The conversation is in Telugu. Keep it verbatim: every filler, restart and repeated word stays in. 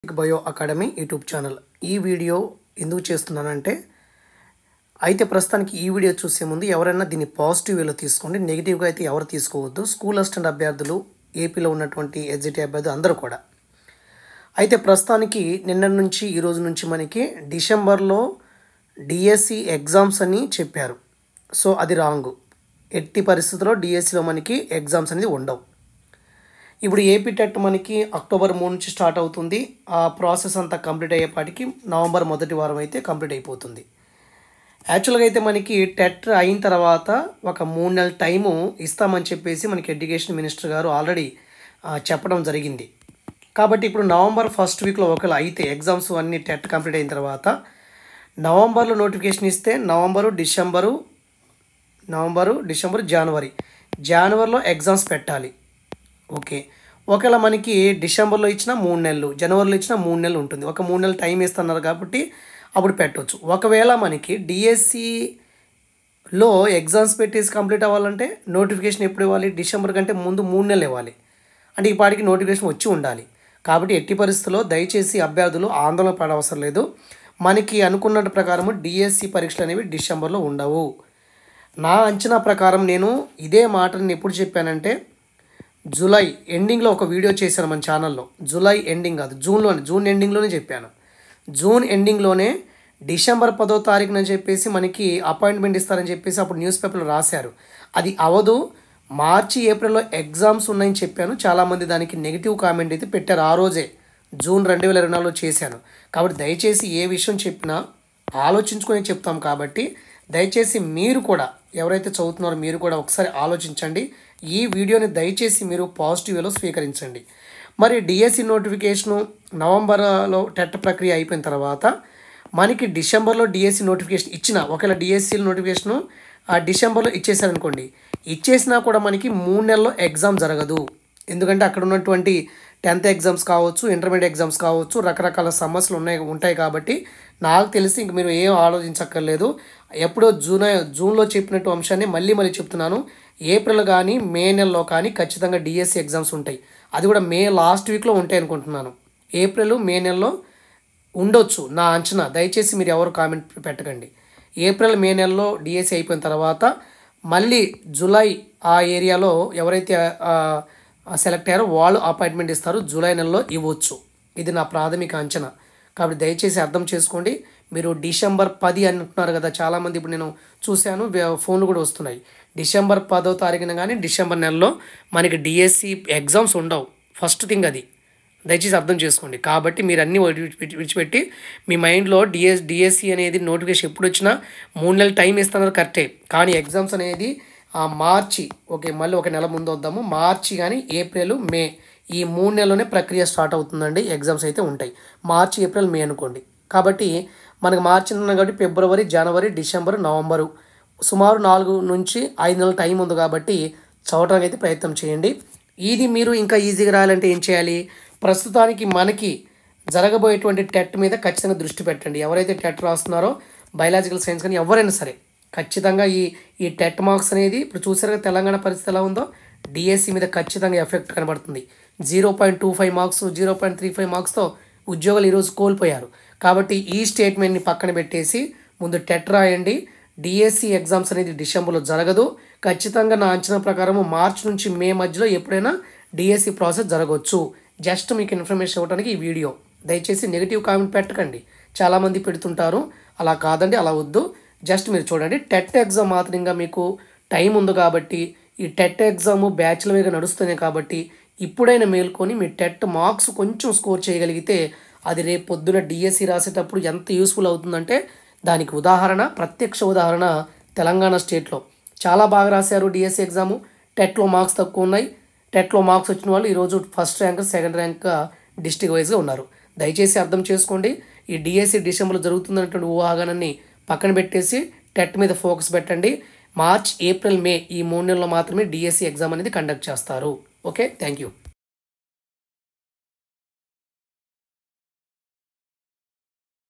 బయో అకాడమీ యూట్యూబ్ ఛానల్ ఈ వీడియో ఎందుకు చేస్తున్నానంటే అయితే ప్రస్తుతానికి ఈ వీడియో చూసే ముందు ఎవరైనా దీన్ని పాజిటివ్ వేలో తీసుకోండి, నెగిటివ్గా అయితే ఎవరు తీసుకోవద్దు. స్కూల్ అసిస్టెంట్ అభ్యర్థులు, ఏపీలో ఉన్నటువంటి ఎస్జిటి అభ్యర్థులు అందరూ కూడా. అయితే ప్రస్తుతానికి నిన్న నుంచి ఈ రోజు నుంచి మనకి డిసెంబర్లో డిఎస్సి ఎగ్జామ్స్ అని చెప్పారు. సో అది రాంగ్. ఎట్టి పరిస్థితుల్లో డిఎస్సిలో మనకి ఎగ్జామ్స్ అనేది ఉండవు. ఇప్పుడు ఏపీ టెట్ మనకి అక్టోబర్ మూడు నుంచి స్టార్ట్ అవుతుంది. ఆ ప్రాసెస్ అంతా కంప్లీట్ అయ్యేపాటికి నవంబర్ మొదటి వారం అయితే కంప్లీట్ అయిపోతుంది. యాక్చువల్గా అయితే మనకి టెట్ అయిన తర్వాత ఒక మూడు నెలల టైము ఇస్తామని చెప్పేసి మనకి ఎడ్యుకేషన్ మినిస్టర్ గారు ఆల్రెడీ చెప్పడం జరిగింది. కాబట్టి ఇప్పుడు నవంబర్ ఫస్ట్ వీక్లో ఒకవేళ అయితే ఎగ్జామ్స్ అన్నీ టెట్ కంప్లీట్ అయిన తర్వాత నవంబర్లో నోటిఫికేషన్ ఇస్తే నవంబరు డిసెంబరు నవంబరు డిసెంబరు జనవరి జనవరిలో ఎగ్జామ్స్ పెట్టాలి. ఓకే, ఒకవేళ మనకి డిసెంబర్లో ఇచ్చిన మూడు నెలలు, జనవరిలో ఇచ్చిన మూడు నెలలు ఉంటుంది. ఒక మూడు నెలలు టైం ఇస్తున్నారు కాబట్టి అప్పుడు పెట్టవచ్చు. ఒకవేళ మనకి డిఎస్సిలో ఎగ్జామ్స్ పెట్టేసి కంప్లీట్ అవ్వాలంటే నోటిఫికేషన్ ఎప్పుడు ఇవ్వాలి? డిసెంబర్ కంటే ముందు మూడు నెలలు ఇవ్వాలి. అంటే ఈ పాటికి నోటిఫికేషన్ వచ్చి ఉండాలి. కాబట్టి ఎట్టి పరిస్థితుల్లో దయచేసి అభ్యర్థులు ఆందోళన పడవసరం లేదు. మనకి అనుకున్న ప్రకారము డిఎస్సి పరీక్షలు అనేవి డిసెంబర్లో ఉండవు. నా అంచనా ప్రకారం నేను ఇదే మాటని ఎప్పుడు చెప్పానంటే జూలై ఎండింగ్లో ఒక వీడియో చేశాను మన ఛానల్లో. జూలై ఎండింగ్ కాదు, జూన్లోనే జూన్ ఎండింగ్లోనే చెప్పాను. జూన్ ఎండింగ్లోనే డిసెంబర్ పదో తారీఖున చెప్పేసి మనకి అపాయింట్మెంట్ ఇస్తారని చెప్పేసి అప్పుడు న్యూస్ పేపర్లో రాశారు. అది అవదు, మార్చి ఏప్రిల్లో ఎగ్జామ్స్ ఉన్నాయని చెప్పాను. చాలామంది దానికి నెగిటివ్ కామెంట్ అయితే పెట్టారు. ఆ రోజే జూన్ రెండు వేల ఇరవై నాలుగులో చేశాను. కాబట్టి దయచేసి ఏ విషయం చెప్పినా ఆలోచించుకొని చెప్తాం. కాబట్టి దయచేసి మీరు కూడా ఎవరైతే చదువుతున్నారో మీరు కూడా ఒకసారి ఆలోచించండి. ఈ వీడియోని దయచేసి మీరు పాజిటివ్ వేలో స్వీకరించండి. మరి డిఎస్సి నోటిఫికేషను నవంబర్లో టెట్ ప్రక్రియ అయిపోయిన తర్వాత మనకి డిసెంబర్లో డిఎస్సి నోటిఫికేషన్ ఇచ్చిన ఒకవేళ డిఎస్సి నోటిఫికేషను ఆ డిసెంబర్లో ఇచ్చేసారనుకోండి, ఇచ్చేసినా కూడా మనకి మూడు నెలల్లో ఎగ్జామ్ జరగదు. ఎందుకంటే అక్కడ ఉన్నటువంటి టెన్త్ ఎగ్జామ్స్ కావచ్చు, ఇంటర్మీడియట్ ఎగ్జామ్స్ కావచ్చు, రకరకాల సమస్యలు ఉన్నాయి ఉంటాయి. కాబట్టి నాకు తెలిసి ఇంక మీరు ఏం ఆలోచించక్కర్లేదు. ఎప్పుడో జూన్ జూన్లో చెప్పినట్టు అంశాన్ని మళ్ళీ మళ్ళీ చెప్తున్నాను. ఏప్రిల్ కానీ మే నెలలో కానీ ఖచ్చితంగా డిఎస్సి ఎగ్జామ్స్ ఉంటాయి. అది కూడా మే లాస్ట్ వీక్లో ఉంటాయి అనుకుంటున్నాను. ఏప్రిల్ మే నెలలో ఉండొచ్చు నా అంచనా. దయచేసి మీరు ఎవరు కామెంట్ పెట్టకండి. ఏప్రిల్ మే నెలలో డిఎస్సి అయిపోయిన తర్వాత మళ్ళీ జూలై ఆ ఏరియాలో ఎవరైతే సెలెక్ట్ అయ్యారో వాళ్ళు అపాయింట్మెంట్ ఇస్తారు. జూలై నెలలో ఇవ్వచ్చు. ఇది నా ప్రాథమిక అంచనా. కాబట్టి దయచేసి అర్థం చేసుకోండి. మీరు డిసెంబర్ పది అంటున్నారు కదా చాలామంది. ఇప్పుడు నేను చూశాను, ఫోన్లు కూడా వస్తున్నాయి. డిసెంబర్ పదో తారీఖున కానీ డిసెంబర్ నెలలో మనకి డిఎస్సి ఎగ్జామ్స్ ఉండవు. ఫస్ట్ థింగ్ అది దయచేసి అర్థం చేసుకోండి. కాబట్టి మీరు అన్నీ విడిచిపెట్టి మీ మైండ్లో డిఎస్ డిఎస్సి అనేది నోటిఫికేషన్ ఎప్పుడు వచ్చినా మూడు నెలలు టైం ఇస్తున్నారు కరెక్టే. కానీ ఎగ్జామ్స్ అనేది మార్చి, ఓకే మళ్ళీ ఒక నెల ముందు వద్దాము, మార్చి కానీ ఏప్రిల్ మే ఈ మూడు నెలలోనే ప్రక్రియ స్టార్ట్ అవుతుందండి. ఎగ్జామ్స్ అయితే ఉంటాయి మార్చి ఏప్రిల్ మే అనుకోండి. కాబట్టి మనకు మార్చి ఉన్నాయి కాబట్టి ఫిబ్రవరి జనవరి డిసెంబర్ నవంబరు సుమారు నాలుగు నుంచి ఐదు నెలల టైం ఉంది. కాబట్టి చదవడానికి అయితే ప్రయత్నం చేయండి. ఇది మీరు ఇంకా ఈజీగా రాయాలంటే ఏం చేయాలి? ప్రస్తుతానికి మనకి జరగబోయేటువంటి టెట్ మీద ఖచ్చితంగా దృష్టి పెట్టండి. ఎవరైతే టెట్ రాస్తున్నారో బయాలజికల్ సైన్స్ కానీ ఎవరైనా సరే ఖచ్చితంగా ఈ ఈ టెట్ మార్క్స్ అనేది ఇప్పుడు చూసారుగా తెలంగాణ పరిస్థితి ఎలా ఉందో డిఎస్సి మీద ఖచ్చితంగా ఎఫెక్ట్ కనబడుతుంది. Zero point two five marks zero point three five మార్క్స్తో ఉద్యోగాలు ఈరోజు కోల్పోయారు. కాబట్టి ఈ స్టేట్మెంట్ని పక్కన పెట్టేసి ముందు టెట్ రాయండి. డిఎస్సి ఎగ్జామ్స్ అనేది డిసెంబర్లో జరగదు. ఖచ్చితంగా నా అంచనా ప్రకారం మార్చి నుంచి మే మధ్యలో ఎప్పుడైనా డిఎస్సి ప్రాసెస్ జరగవచ్చు. జస్ట్ మీకు ఇన్ఫర్మేషన్ ఇవ్వడానికి ఈ వీడియో. దయచేసి నెగిటివ్ కామెంట్ పెట్టకండి. చాలామంది పెడుతుంటారు, అలా కాదండి, అలా వద్దు. జస్ట్ మీరు చూడండి. టెట్ ఎగ్జామ్ మాత్రంగా మీకు టైం ఉంది కాబట్టి ఈ టెట్ ఎగ్జామ్ బ్యాచ్ల మీద నడుస్తుంది కాబట్టి ఇప్పుడైనా మేల్కొని మీ టెట్ మార్క్స్ కొంచెం స్కోర్ చేయగలిగితే అది రేపు పొద్దున డిఎస్సి రాసేటప్పుడు ఎంత యూస్ఫుల్ అవుతుందంటే దానికి ఉదాహరణ, ప్రత్యక్ష ఉదాహరణ తెలంగాణ స్టేట్లో చాలా బాగా రాశారు డిఎస్సి ఎగ్జాము. టెట్లో మార్క్స్ తక్కువ ఉన్నాయి. టెట్లో మార్క్స్ వచ్చిన వాళ్ళు ఈరోజు first rank second rank district వైజ్గా ఉన్నారు. దయచేసి అర్థం చేసుకోండి. ఈ డిఎస్సి డిసెంబర్లో జరుగుతుందన్నటువంటి ఊహాగానాన్ని పక్కన పెట్టేసి టెట్ మీద ఫోకస్ పెట్టండి. మార్చ్ ఏప్రిల్ మే ఈ మూడు నెలల్లో మాత్రమే డిఎస్సి ఎగ్జామ్ అనేది కండక్ట్ చేస్తారు. Okay, thank you.